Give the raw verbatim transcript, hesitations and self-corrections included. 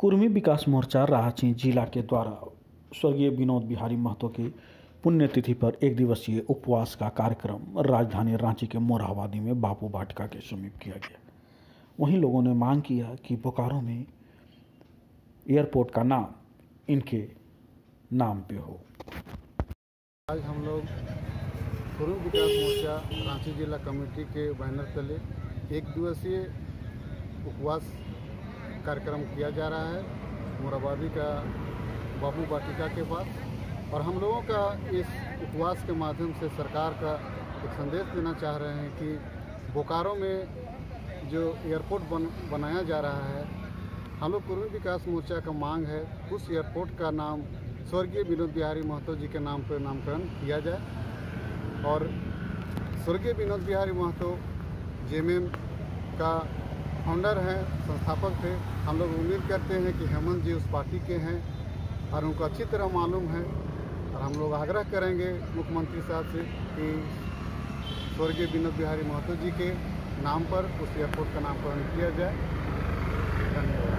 कुर्मी विकास मोर्चा रांची जिला के द्वारा स्वर्गीय विनोद बिहारी महतो की पुण्यतिथि पर एक दिवसीय उपवास का कार्यक्रम राजधानी रांची के मोरहाबादी में बापू वाटिका के समीप किया गया। वहीं लोगों ने मांग किया कि बोकारो में एयरपोर्ट का नाम इनके नाम पे हो। आज हम लोग कुर्मी विकास मोर्चा रांची जिला कमेटी के बैनर तले एक दिवसीय उपवास कार्यक्रम किया जा रहा है मोरहाबादी का बापू वाटिका के पास, और हम लोगों का इस उपवास के माध्यम से सरकार का एक संदेश देना चाह रहे हैं कि बोकारो में जो एयरपोर्ट बन बनाया जा रहा है, हम लोग कुर्मी विकास मोर्चा का मांग है उस एयरपोर्ट का नाम स्वर्गीय विनोद बिहारी महतो जी के नाम पर नामकरण किया जाए। और स्वर्गीय विनोद बिहारी महतो जेएमएम का फाउंडर हैं, संस्थापक थे। हम लोग उम्मीद करते हैं कि हेमंत जी उस पार्टी के हैं और उनको अच्छी तरह मालूम है, और हम लोग आग्रह करेंगे मुख्यमंत्री साहब से कि स्वर्गीय विनोद बिहारी महतो जी के नाम पर उस एयरपोर्ट का नामकरण किया जाए। धन्यवाद।